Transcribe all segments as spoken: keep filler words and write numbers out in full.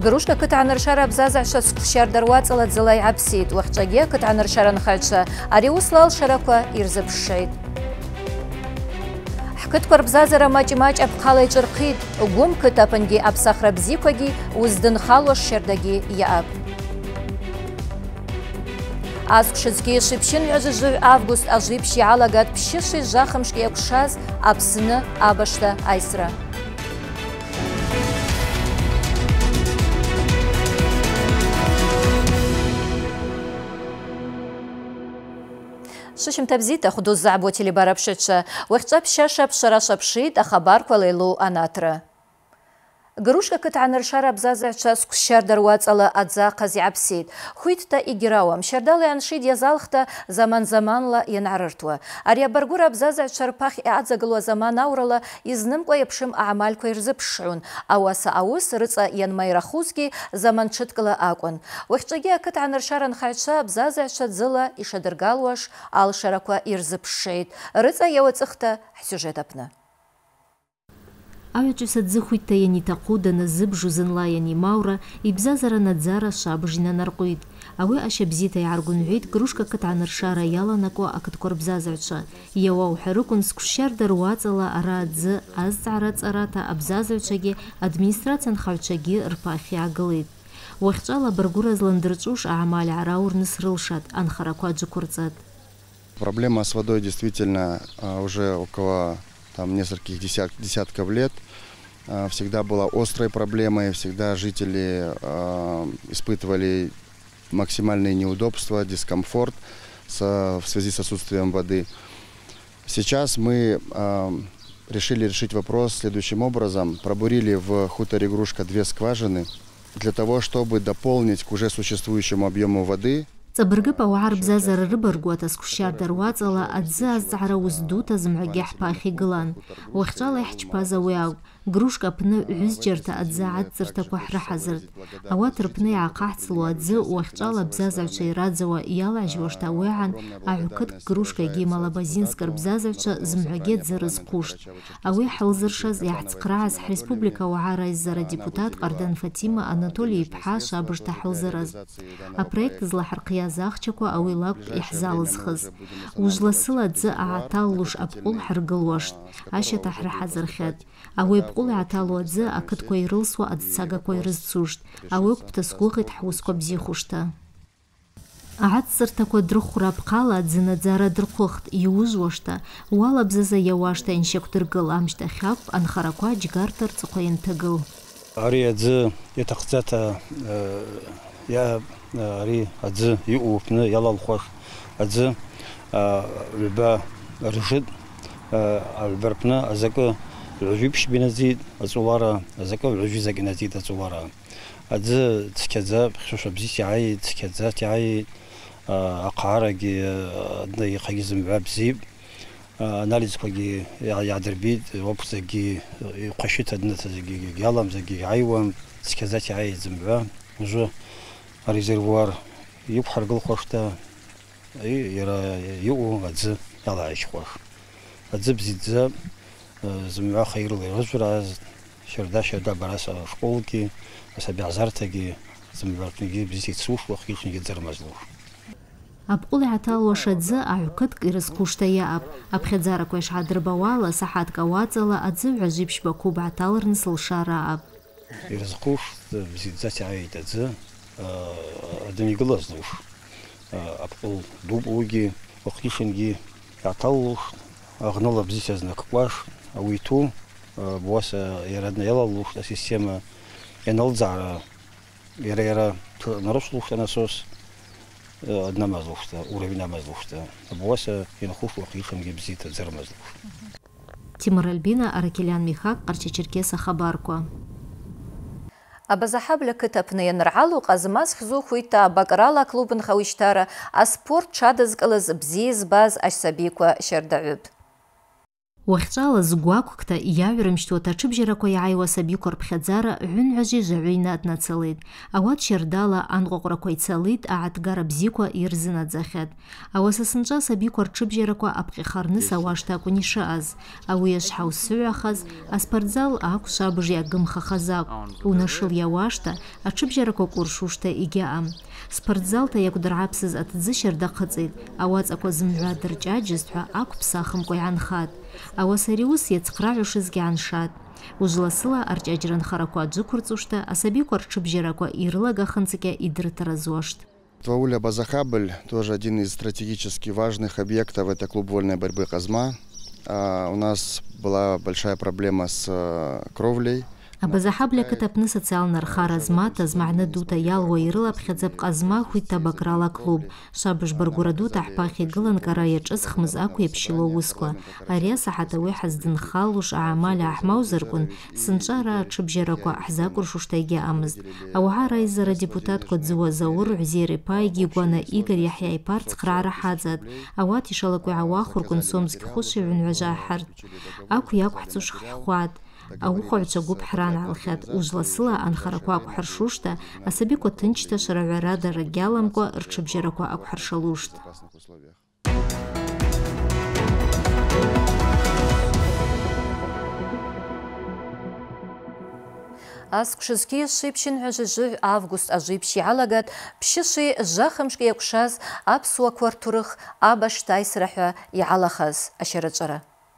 Грушка кытаныршара бзазаша скушар дарвацала дзылай абсид. Уахчаге кытаныршара нхальша. Ариуслал шараква ирзапшейт. Хкытквар бзазара мач-мач абхалай чырқид. Гум кытапынги абсахра бзикваги уздын халваш шердаги яаб. Аскшизги шипшин яжыжы август ажипши алагат пшиши жахымшки якшаз абсыны абашта айсра. ششم تبزيت أخذوا الزعبوت اللي بربشتش وقتب شاشب شراشب شيد أخبار كليلو أناترا Грушка кытаныр шара бзазача скушар дарвац ала адза кази абсид. Хуйтта игиравам. Шардалы аншид язалхта заман-заманла янарыртва. Ария баргура бзазачар пах и адзагалуа заман аурала изным коепшим аамаль койрзыпшун. Ауаса аус рыца янмайрахузги заман чыткала акон. Вахчаге кытаныр шаран хайша бзазача дзыла и шадыргалуаш ал шараква ирзыпшейт. Рыца явацыхта сюжетапна. Авиачуса дзыхуйта яни тақуда на зыбжу зынла яни маура и бзазара надзара шабжина наркуид. Ауи ашабзита яргунвид грушка кытаныршара яла нако акыткор бзазавча. Ява ухарукун скушар даруацала ара дзы азцарат арата абзазавчаги администрациян хавчаги рпахи агылид. Уахчала баргура зландырчуш аамаль араур нысрылшат анхаракуаджи курцат. Проблема с водой действительно уже около там нескольких десят, десятков лет э, всегда была острой проблемой, всегда жители э, испытывали максимальные неудобства, дискомфорт с, в связи с отсутствием воды. Сейчас мы э, решили решить вопрос следующим образом. Пробурили в хуторе Грушка две скважины для того, чтобы дополнить к уже существующему объему воды. Цабыргып ауар бзазар рыбаргуата скушар дарвацала адзы азцара уздута зымгъагьахь пахи гылан. Уахчала йхчпаза уяу. Грушка пны гӏвызджьарта адзы гӏадцыртаква хӏрыхӏазыртӏ. Ауат рпны йгӏахъахӏцлу адзы уахчала бзазагӏвчва йрадзауа йалгӏажьуашта ауагӏан агӏвкыткӏ Грушка йгьи Малабазинск рбзазагӏвчва зымгӏвагьи дзы рызхъуштӏ. Ауи хӏылзыршаз йгӏацхърагӏаз хӏреспублика уагӏа райззара депутат Къардан Фатима Анатолий йпхӏа швабыжта хӏылзыраз. Апроект злахӏырхъйа захчаква ауи лакӏвтӏ йхӏзалызхыз. Ужвласыла дзы агӏаталлуш апкъвыл хӏыргылуаштӏ. Ащата хӏрыхӏазырхьатӏ. Ауи апкъвыл йгӏаталу адзы акытква йрылсуа адзцагаква йрызцуштӏ. Ауи акӏвпӏта сгвыгъитӏ хӏуысква бзихушта. Агӏацӏсыртаква дрыхвра апхъала адзынадзара дырхъвыхтӏ. Йуыжвуашта уала бзаза йауашта йнщаквдыргыл амщтахь акӏвпӏ анхараква джьгарта рцӏыхъва йантагыл. Ари адзы йатахъдзата я ари адзы йаъу апны йалалхуаш адзы гӏвба ржытӏ. Гӏвба рпны азакӏы гӏвжвипш биназид ацӏолара азакӏы гӏвжви закӏиназид ацӏолара. Адзы цкьадза хьшуша бзис йгӏайитӏ, цкьадза йгӏайитӏ, ахъгӏарагьи йхъагьи зымгӏва бзипӏ. Анализквагьи йгӏадырбитӏ, опытзагьи йхъващыта днытазагьи йаламзагьи йгӏайуам, цкьадза йгӏайитӏ зымгӏва. Ужвы арезервуар йыквхӏыргылхуашта йара йаъу адзы йалагӏайчхуаш. Адзы бзидздза зымгӏва хайырла йрыжвраз щарда-щарда бараса школки, асабигӏзартагьи зымгӏварпнгьи бзис йцуш, уахъгьи дзырмазлуш. Апкъвыл йгӏаталуаш адзы агӏвкыткӏ йрызхъушта йаъапӏ. Апхьадзараква йшгӏадырбауала сахӏаткӏ ауацӏала адзы гӏважвипщба куб гӏаталырныс лшара аъапӏ. Йрызхъуш бзидздза йгӏайитӏ адзы адын йгылазлуш. Апкъвыл дупӏугьи уахъгьи йгӏаталуш, агъныла бзис йазнакӏкӏуаш, ауи йту буаса йара йалалуш асистема йаналдзгӏара йара йара нарышвлушта насос днамазлушта, уровень намазлушта. Буаса йанхуш уахъгьи бзита дзырмазлуш. Тимур Альбина, Аракелян Михак, Къарча-Черкеса, Хабарква. Абазахабля кытапны яныргӏалу къазмаз хьзу хуйта Бакӏрала клубын хауищтара аспорт тшадызкӏылыз бзи збаз ашсабиква щардагӏвыпӏ. وخشالة زقواكوكتا ياورمشتو تشبجركو يعيوا سبيكور بخزارة عن عجي جعينات نتصليد اوات شردالة انغوغركو يتصليد اعت غارب زيكو يرزنات زاخد او سسنجا سبيكور تشبجركو ابقي خارنسا واشتاكو نشاز او يشحاو سوعخز اسبردزال اكو شابجي اقمخا خزاك ونشل يواشتا اتشبجركو كورشوشتا ايجاام سبردزالتا يكو درعابسز اتزشر دقصيد اوات اكو زمعوا درجاجزتها اكو بساخم قوي خاد أو سريوس يتقرع شزجي عن شاد وجلسلا أرجعجرن خرقوا جكورتوشتا أسابيكور شبجرقوا إيرلا خنцеке идртразошт. Вауля Базахабль тоже один из стратегически важных объектов. Это клуб вольной борьбы Казма. А у нас была большая проблема с кровлей. Абазахабля катапны социална рхара змата змагна дута ялго ирыла бхедзеп казма хуйта бакрала клуб. Шабыш баргураду тахпахи гылан карая чыз хмыз аку епшило ускла. Ария сахатави хаздын халуш аамаля ахмаузыркун сынчара чыбжераку ахзакур шуштайги амыз. Ауха райзара депутатку дзыва заур взери пайги гуана Игорь Яхьяй парц храра хадзад. Ауати шалаку авахуркун сомзки хуши винважа хард. Аку яку хцуш хват. أو خلص جوب حران على الخد وجلسلا أن خرقوا أكو حرشوشتا أسبيكو تنشتا شرع رادا رجالامكو ارتشب جرقوا أكو حرشلوشت. Аскшизки шипшин хажижи август ажипши алагат пшиши жахамшки якшаз абсуа квартурых абаштайсрахва яалахаз ашараджара.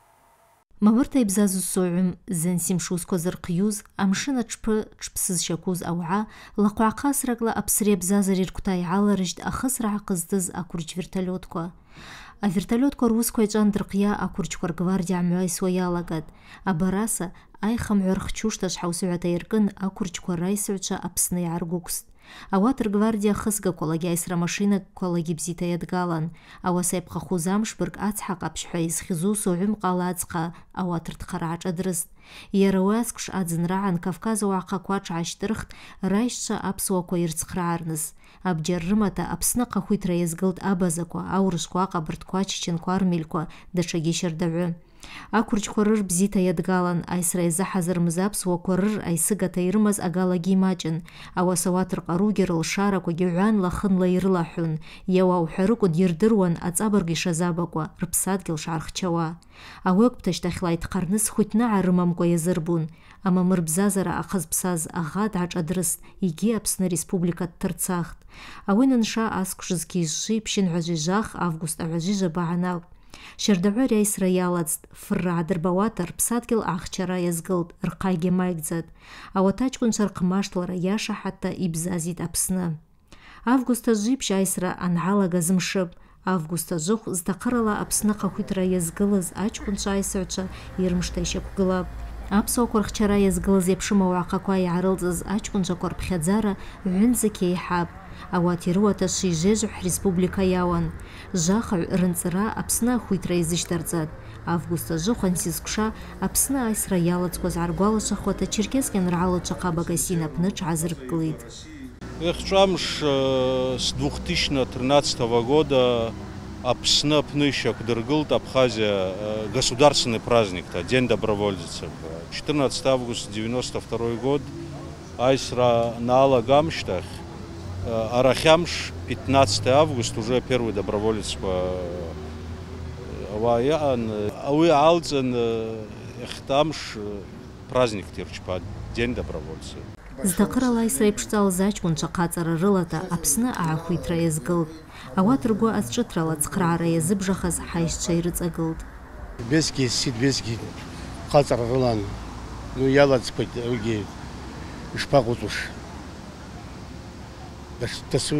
مورتا يبزازو الصوعم زنسيم شوسكو زرقيوز أمشنا تشب تشبسز شاكوز أوعا لقوا قاس رجلا أبصري بزازر يركتاي على رجد أخسر عقزدز أكورج فيرتالوتكو أفيرتالوتكو روسكو يجان درقيا أكورج كورجوارديا عمواي سويا لقد أبراسا أي خم عرخشوش تشحو سوعتا يركن أكورج كورايسوعشا أبسني عرقوكست أواتر جوارديا خسقة كولاجي إسرا ماشينا كولاجي بزيتا يدقالن أو سيبقى خوزامش برق أتحق أبشحيز خزوسو عمق ألاتقا أواتر تقرعج أدرست يرواسكش أدزن راعن كافكازو عقا كواتش عشترخت رايشتا أبسوا كو يرتقرعرنز أبجرمتا أبسنقا خويت ريزقلت أبازكو أورشكو عقا برتكواتشين كوارميلكو دشاقي شردعو أكورج قرر بزيتا يدقالن أيسرا يزحزر مزابس وقرر أيسقا تيرمز أقالاجي ماجن أو سواتر قروجر الشارك وجوعان لخن ليرلاحون يوا وحرق ديردروان أتصابرقي شزابقوا ربسات قل شعرخ شوا أوك بتشتخلا يتقرنس خوتنا عرمامكو يزربون أما مربزازر أخذ بساز أغاد عج أدرس يجي أبسنا ريسبوبليكا ترتساخت أوين نشاء أسكشزكي جي بشين عجيجاخ أفغوست عجيجة باعناو شردعو رئيس ريالات فرع دربواتر بساتكل آخشرا يزقلد رقايجي مايكزاد أو تاجكون شرقماشتل رياشا حتى إبزازيد أبسنا أفغوستا جيب شايسرا أنعالا غزمشب أفغوستا جوخ زدقرلا أبسنا قاكوترا يزقلز أجكون شايسرچا يرمشتايشاكو غلاب أبسو كورخشرا يزقلز يبشما وعقاكوا يعرلزز أجكون جاكور بخدزارا عنزكي يحاب أواتي روتا شي جيجوح ريسبوبليكا ياوان جاخع رنصرا أبسنا خويترا يزيشترزاد أفغوستا جوخان سيزكشا أبسنا أيسرا يالتكوز عرقوالشا خوتا черкескен ралоча қабагасина пныч азырк клыд. Эхчамш с две тысячи тринадцатого года Апсна пнышак дыргылт Абхазия государственный праздник, День добровольцев. четырнадцатого августа девяносто второй год Айсра Наала Гамштах Арахямш пятнадцатого августа уже первый доброволец по Аваян Ауи Алцен Эхтамш праздник Тирчпа День добровольцев. Здақырала Исраипштал зачкун чақацара рылата Апсны аахуитра езгылд. Ауатыргу азчытрала цқрара езыбжахаз хайшча ирыцагылд. Бески сид бески қацара рылан. Ну ялац пыт уги шпагутуш. Тасу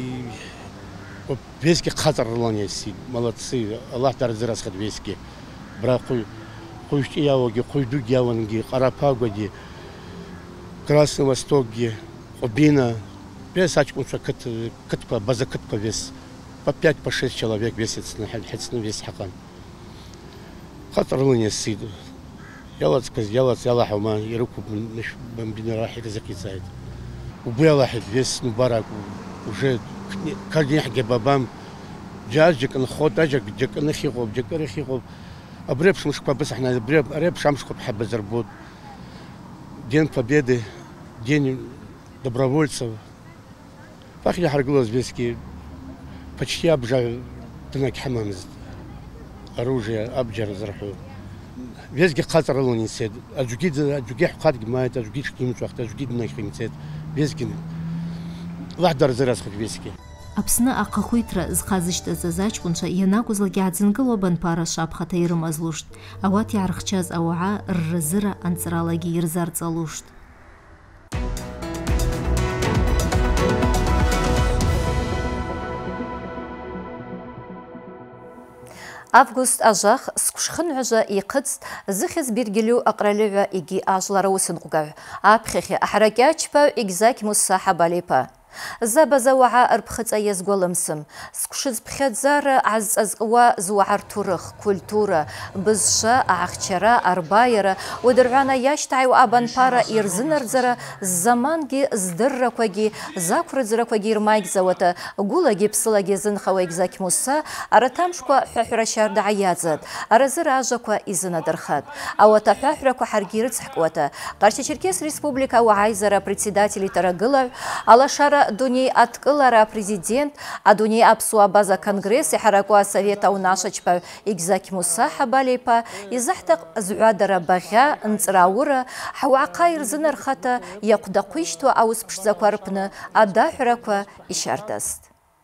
бески қацара рылан еси. Молодцы. Аллах дарзырасхад бески. Бірақ қой қойшти явоги, қойдуг яванги, қарапагоди. Красный Восток, Обина, вес очкунша катпа, база катпа вес, по пять, по шесть человек весит на хальхецный вес хақан. Хатарлыня сиду. Ялац каз, ялац, ялахума, и руку наш бомбина рахи ризаки зайд. Убуялахид вес мубарак, уже каждый хге бабам, джаджик, анхот, аджак, джак, анахигов, джак, арахигов. Обреб шамшква бес ахна обреб обреб шамшква бхабба зарбот. День Победы, день добровольцев. Пахли харгулос бески почти обжал тнак хамамз. Оружие обжар зарху. Везги қатар алуын сед. Ажугид ажуги хат гмайт, ажуги шким вақт, ажуги нахин сед. Везги лахдар зарас хат везги. Аԥсны аҟахәиҭра зхазышьҭаз аҷкәынцәа ианакәызлак иааӡынкыло абанԥара шаԥхаҭа ирымазлушт, ауат иаархчаз ауаа рразыра анҵралагьы ирзарҵалушт. Август ажах скушхынҩажәа иҟыҵт зыхьыз биргьылю аҟралыҩа егьи ажәлара усынҟәгаҩ, аԥхьахьы аҳаракьаҷԥаҩ Егьзақь Муса Ҳабалиԥа. Забаза уаа рԥхыҵа иазгәаламсым, сқәшызԥхьаӡара азҵазкуа зуаа рҭоурых, культура, бызша, аахчара, арбаиара, удырҳәана иашьҭааҩуа абанԥара ирзынарӡара ззамангьы здыррақәагьы, зақәраӡрақәагьы ирмаигӡауата, гәылагьы ԥсылагьы зынхауа Егьзақь Муса арҭ амшқәа ҳәаҳәра шьардаҟа иаӡат, аразыра ажәақәа изынадырхат. Ауат аҳәаҳәрақәа ҳаргьы ирыцҳкуата, Ҟарча-Черкес Республика ауааизара председатели тарагылаҩ, алашара Дуней аткылара президент, Адуней Аԥсуа база конгресс иҳаракуа совет аунашаҷпаҩ Егьзақь Муса Ҳабалиԥа изаҳҭақ зҩадара багъьа, нҵраура, ҳуаҟа ирзынархата иахәдаҟәишьҭуа аус ԥшӡақәа рҟны адаҳәрақәа ишьардаст.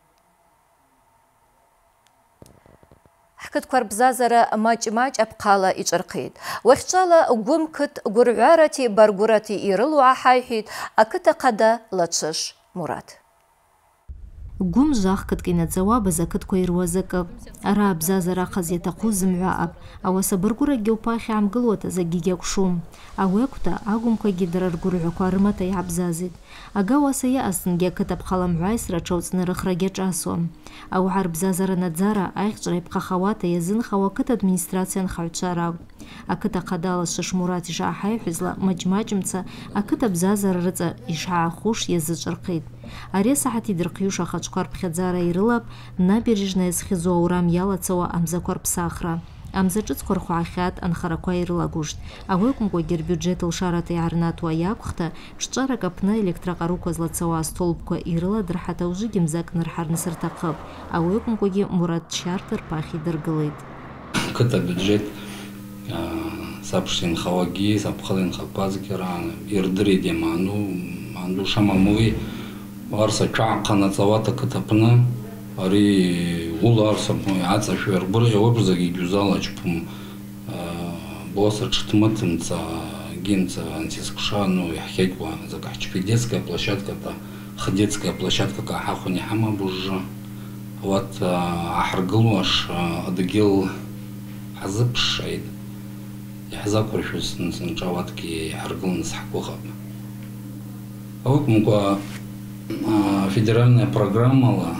Ҳқыҭқәа рбзазара маҷ-маҷ аԥҟала иҿархеит. Уахьҿала гәымқыҭ гәырҩарати баргәырати ирылоу аҳаиҳәеит ақыҭа ҟада Лаҽыш Мурат. Гәым жахкыҭк инаӡауа базақыҭқәа ируаз акы. Ара абзазара ахаз иаҭаху зымҳәаап. Ауаса баргәыракгьы уԥахь иаамгыло аҭазакгьы гьақәшәом. Ауи акәта агәымқәагьы дара ргәырҩақәа рымата иаҳбзазит. Ага уаса иаҟазҭынгьы ақыҭ аԥҟала мҳәаисра ҽауҵны рыхрагьы аҿасуам. Ауаа рбзазара наӡара аиҟҵәара иԥҟахауата иазынхауа ақыҭ администрациа анхаҩцәа ракәын. Ақыҭ ҟада Лаҽыш Мурат ишааҳаиҳәазла маҷ-маҷымца ақыҭ абзазара рыҵа ишаахәуш иазыҿырхеит. Ари асаҳаҭ идырхиуш ахаҿқәа рԥхьаӡара ирылап набережна иазхьызу аурам иалацауа амзақәа рԥсахра. Амза ҿыцқәа рхәаахьат анхарақәа ирылагәышт. Ауи акәымкәагьы рбиуџьет лшарата иаарнаҭуа иақәхта ҿҿарак аԥны електраҟарукәа злацауа астолбқәа ирыладырҳата ужыгьы мзак нырҳарныс рҭахып. Ауи акәымкәагьы Мурат Чарҭа рԥахь идыргылеит. Ақыҭ абиуџьет саԥшшәа инхауагьы саԥхала инхақәазгьы ирдырит иамаану анду шамамуи арса ҽааҟа наҵауа ақыҭ аԥны ари ула арса аҵашәа иргәырӷьауа абжазагьы егьузалаҷкәым боса ҽҭмыҭымца гимца антискша ну иаҳхьеитәуа закә ҳчпи детская площадката хдетская площадкака ҳахәан иҳамам ужжы ауат аҳаргылуаш адгьыл ҳазыԥшшеит иҳзақәыршәыз сынҿа ауатгьы иҳаргыланы сҳақәыҟап. Ауи акәымкәа федеральная программала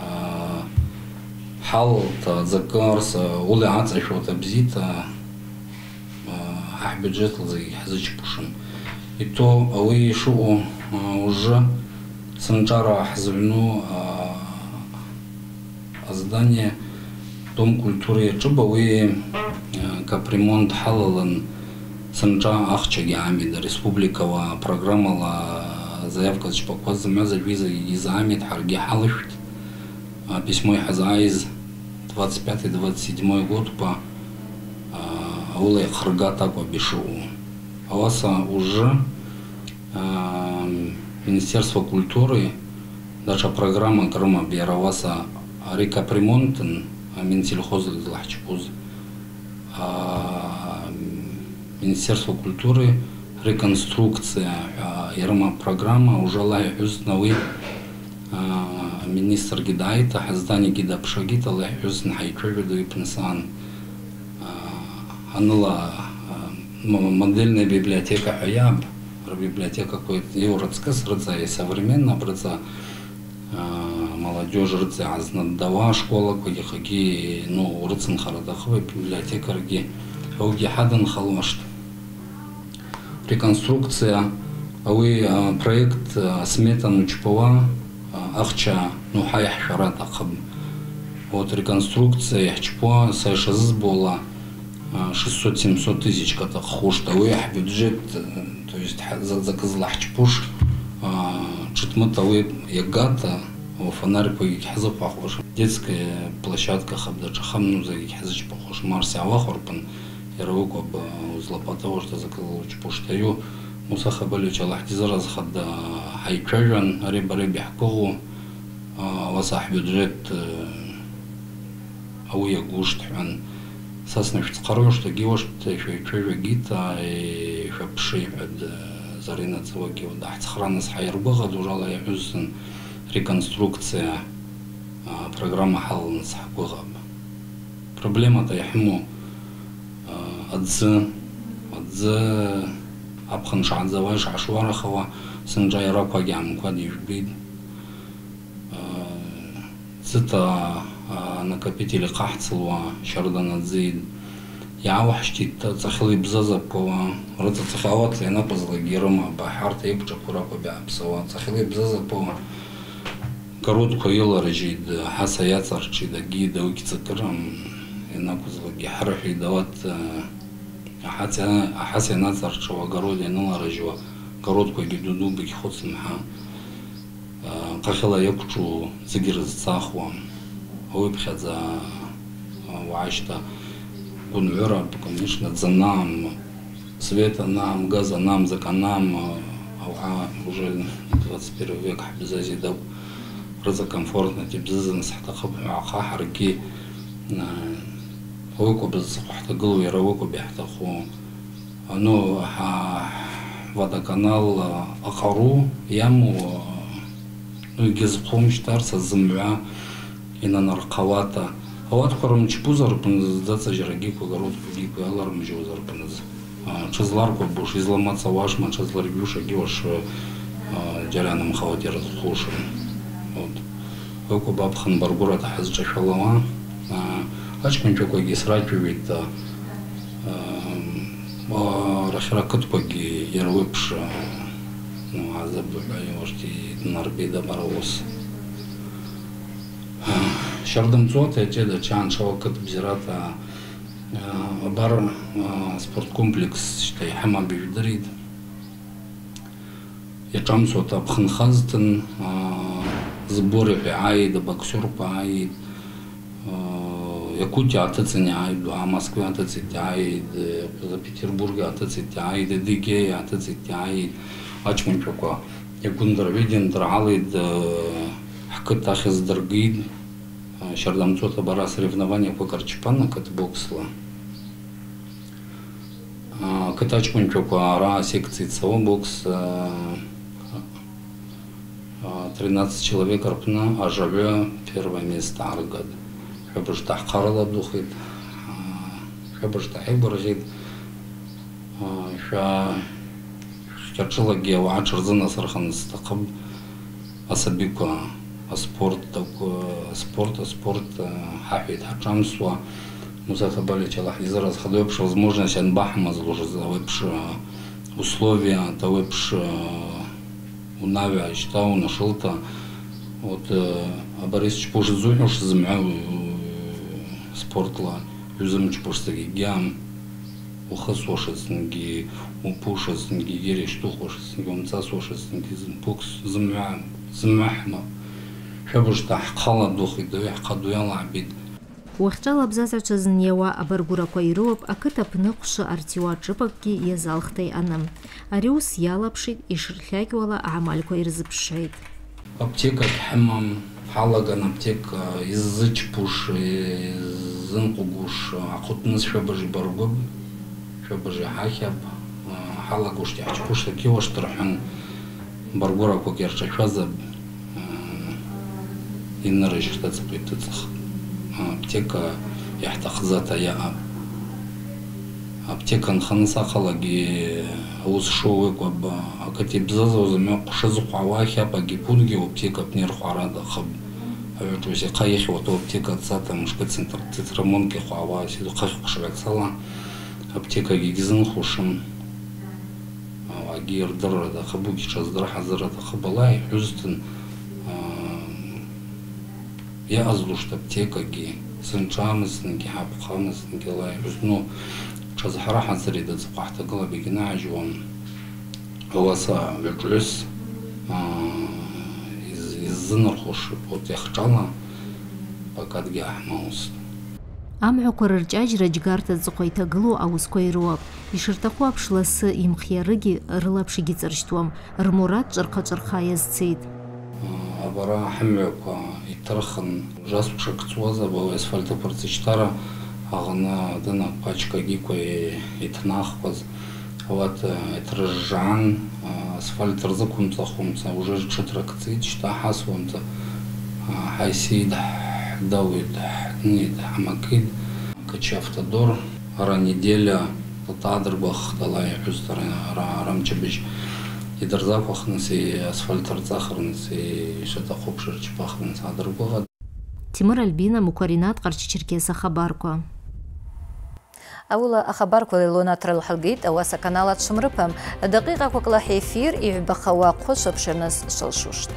ҳалалта закарса ули аҵашәауа бзита ҳбиуџьет зегьы ҳзычпушым. Ито ауи ишыҟоу ужжы сынҿара ҳзыҩну аздание Дом культуры иаҿыба ауи капремонт ҳалалан сынҿа ахчагьы аамит республикала программала заявка зышпақәаз зымҩаз ажәиза изаамит ҳаргьы ҳалышәт. Письмо иҳазааиз двадцать пятый двадцать седьмой год па аула иахыргат акәым ишыҟоу. Ауаса ужжы Министерство культуры даҽа программак рымап иара ауаса ари капремонтын Минсельхозы злаҳчпуз Министерство культуры реконструкция ирыма программа уже лаиҳәыз науи министргьы дааит аҳазданиагьы даԥшагит алаиҳәыз ҳаицәажәоит ипнсан аныла модельная библиотека ҳәа иааб рбиблиотекақәа еурыҵкыс рыҵа современна рыҵа молодежь рыҵа иаазнаддауа ашколақәагьы хагьы ну рыцынхара дахыԥоит библиотекаргьы аугьы ҳадынхалуашт. Реконструкция ауи проект смета нучпауа ахча ну ҳаиҳшәара аҭахым. Вот реконструкция иаҳчпауа са ишазызбола шестьсот-семьсот тысяч ката хошта уях бюджет, то есть заказлах чпуш, читмата уеб ягата, фонарь по хаза похож. Детская площадка хабда чахамну за хаза похож. Марси авахорпан, яровку об злопотово, что заказал чпуштаю. Мусаха балюча лахдизараз хадда хайчажан, ариба-риби хкогу, васах бюджет ауя гушт хан. Сасна втскаро, что геошт еще чужа гита и шапши под зарина цвоги да храна с хайрбага дужала я юзен реконструкция программа халн с хакугаб. Проблема-то яхму адз адз абхан шадзаваш ашварахова синджайра пагям квадиш бид цita накопители кахцлва шардана зид я вахшти тахли бзаза по рата тахават лена позлагирма бахарта ипча курапа бяпсава тахли бзаза по коротко ела режид хасаят сарчи да гида укицакрам ена позлаги харахи дават حتى حسن نظر شو قرود إنه رجوا قرود كوي جدودو بيخوص معها قخلا يكتشو زجر الصاخوة هو بخذا وعشتا كون عرب كونيش نتزنام света нам газа нам законам أو уже двадцать первый век حبزازي دو رزا комфортно تبزازا نسحتا خبح عقا حركي هوكو بالصحة قلو يروكو بيحتخو أنو водоканал أقرو يامو يجزقهم شتار سزمعا إنا نرقواتا هوات قرم чпузар пнздаться жирагику городку гику аларм жозар пнз чызларку буш изламаться вашма чызлар бюша гиош жараным хаватер хушин вот хоку бабхан баргурата хазча шалава Ачкун чокой гисрачу вид расширакут поги ярлыпш ну азаб байошти нарбида барос шардам цоте чеда чан шавакат бзирата бар спорткомплекс штай хама бивдрид я чам сота бханхазтен сборы аид боксер аид Якутия атыцыне айду, а Москве атыцыте айд, за Петербурге атыцыте айд, Дигей атыцыте айд, ачмын чока. Якундар виден дралид, хакыт ахиз дыргид, шардамцота бара соревнования по карчпанна кат боксла. Кат ачмын чока ара секции ЦО бокс, тринадцать человек арпна, а живе первое место аргад. Хабыш тахкарала духит, хабыш тахибаржит, ша шачила гева ачарзана сархан стакаб асабика спорт такой спорт спорт хафит хачамсва музака балича лахизара сходовш возможность анбахма заложить условия тавыпш унавя читау нашилта вот Борисович позже зунял что замял спортла юзам чпурстаги гям ухасошецнги упушецнги гери что хошецнги умца сошецнги бокс замя замахма шабуш тахқала духи да қадуяла бит Уахчала бзазача зыньева абаргураква ируап акыт апны құшы артиуа чыпакки езалхтай анам. Ариус ялапшит и шырхлякивала амальква ирзыпшайт. Аптека хамам халаган аптека иззычпуш зынкугуш акутныз шабажи баргуб шабажи хахяб халагуш тяхчпуш такива штрхан баргура кокерча шазаб иннары жихтаца плитыцах аптека яхтахзата я аптека нханса халаги Узшовый каба, а кати бзазо замя кушазу хавахи, апаги пунги аптека пнер харада хаб. А ведь все каехи вот аптека цата мушка центр цитрамонки хава, сиду каехи кушавек сала, аптека гигизен хушам, агир дара да хабуки чаздара хазара да хабалай, юзтен я азлушт аптека ги سنشامس نكي حاب خامس نكي الله يحسنو شاز حراحة زريدة زقاحة قلا بيجنا عجوان هو صا بالجلس الزنر خوش بوت يخجلنا بقد جاح موس Амгӏваква рырчӏаджьра рыджьгарта дзыкъвайтагылу ауысква йрыуапӏ. Йшыртахъу апш ласы йымхйарыгьи рылапшигьи цӏырщтуам. Рмурад чӏырхъа-чӏырхъа йазцитӏ. Абара хӏымгӏваква йтырхын жаспша кцуаза бауа асфальтопырцичтара агъна дына пачкагьиква йтнахкваз ауат йтрыжжгӏан асфальт рзыквымцӏахуамца уже тшытра кцитӏ щта хӏасуамца хӏайситӏ хӏдауитӏ хӏднитӏ хӏмакитӏ качи автодор ара неделя лтӏадырбах дала йхӏвузтар рамчыбыжь йдырзаквахныс асфальт рцӏахырныс йшатахъу пшырчпахныс адырбыгъа. Тимур Альбина, Мукваринат, Къарчы-Черкесия хабарква. أول أخبار كل لونا ترى الحلقيت أواسا كنالات شمربهم دقيقة كل حيفير يبخوا قش بشرنس شلشوشت.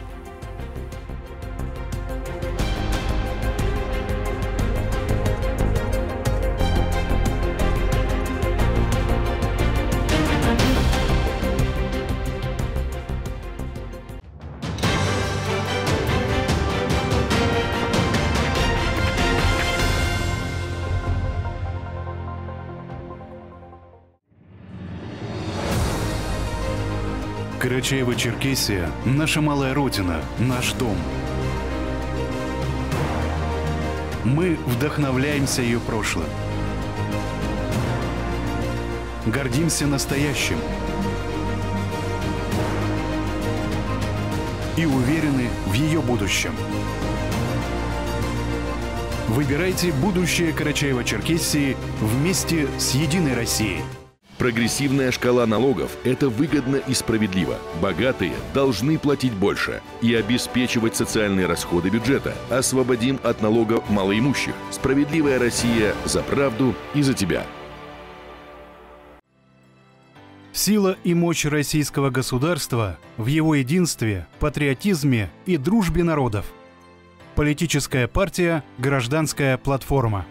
Карачаево-Черкесия – наша малая родина, наш дом. Мы вдохновляемся ее прошлым. Гордимся настоящим. И уверены в ее будущем. Выбирайте будущее Карачаево-Черкесии вместе с Единой Россией. Прогрессивная шкала налогов – это выгодно и справедливо. Богатые должны платить больше и обеспечивать социальные расходы бюджета. Освободим от налогов малоимущих. Справедливая Россия за правду и за тебя. Сила и мощь российского государства в его единстве, патриотизме и дружбе народов. Политическая партия «Гражданская платформа».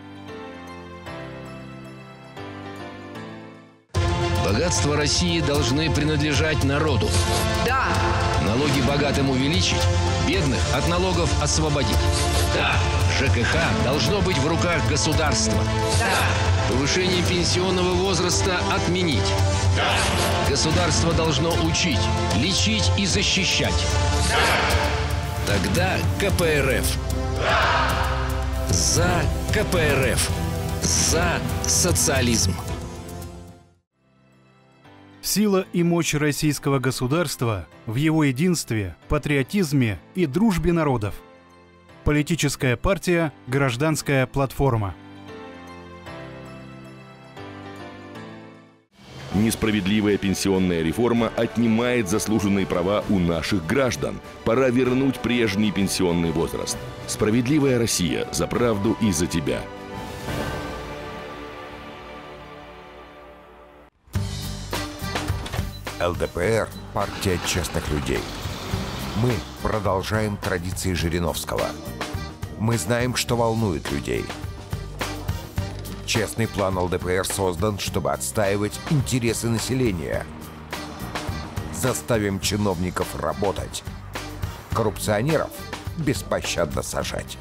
Богатства России должны принадлежать народу. Да. Налоги богатым увеличить, бедных от налогов освободить. Да. ЖКХ должно быть в руках государства. Да. Повышение пенсионного возраста отменить. Да. Государство должно учить, лечить и защищать. Да. Тогда КПРФ. Да. За КПРФ. За социализм. Сила и мощь российского государства в его единстве, патриотизме и дружбе народов. Политическая партия «Гражданская платформа». Несправедливая пенсионная реформа отнимает заслуженные права у наших граждан. Пора вернуть прежний пенсионный возраст. Справедливая Россия за правду и за тебя. ЛДПР – партия честных людей. Мы продолжаем традиции Жириновского. Мы знаем, что волнует людей. Честный план ЛДПР создан, чтобы отстаивать интересы населения. Заставим чиновников работать. Коррупционеров беспощадно сажать.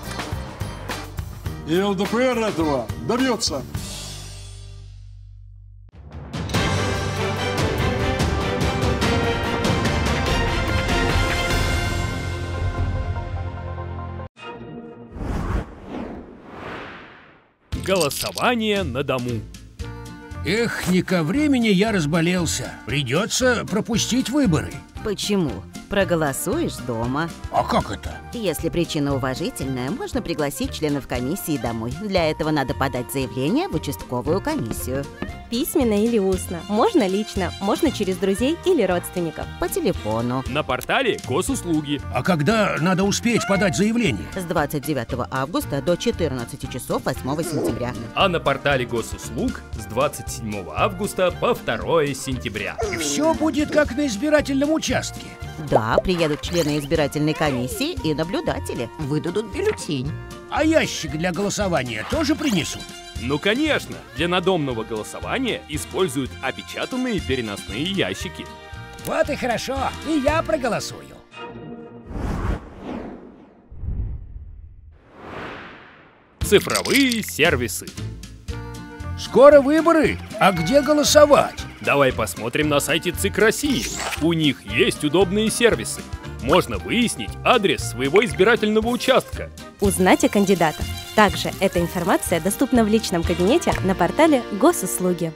И ЛДПР этого добьется. Голосование на дому. Эх, не ко времени я разболелся. Придется пропустить выборы. Почему? Проголосуешь дома. А как это? Если причина уважительная, можно пригласить членов комиссии домой. Для этого надо подать заявление в участковую комиссию. Письменно или устно. Можно лично, можно через друзей или родственников. По телефону. На портале Госуслуги. А когда надо успеть подать заявление? С двадцать девятого августа до четырнадцати часов восьмого сентября. А на портале Госуслуг с двадцать седьмого августа по второе сентября. И все будет как на избирательном участке. Да, приедут члены избирательной комиссии и наблюдатели. Выдадут бюллетень. А ящик для голосования тоже принесут? Ну, конечно, для надомного голосования используют опечатанные переносные ящики. Вот и хорошо, и я проголосую. Цифровые сервисы. Скоро выборы, а где голосовать? Давай посмотрим на сайте ЦИК России. У них есть удобные сервисы. Можно выяснить адрес своего избирательного участка. Узнать о кандидатах. Также эта информация доступна в личном кабинете на портале Госуслуги.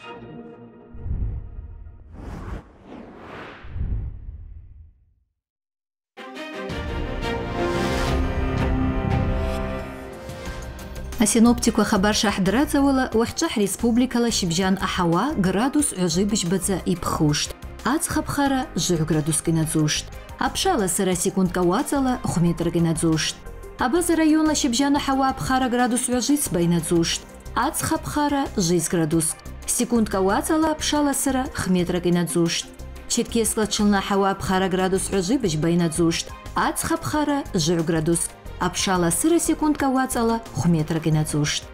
Асиноптику хабар шахдразавала уахчах республикала шибжан ахава градус ужибиш баца и пхушт. Ацхабхара жу градус гинадзушт. Апшала сара секундка уацала хуметр гинадзушт. Абаза района шибжана хава абхара градус ужиц байнадзушт. Ацхабхара жиз градус. Секундка уацала апшала сара хметр гинадзушт. Четкесла чилна хава абхара градус ужибиш байнадзушт. Ацхабхара жу градус. Апшала сыра секундка уацала хуметр гинадзушт.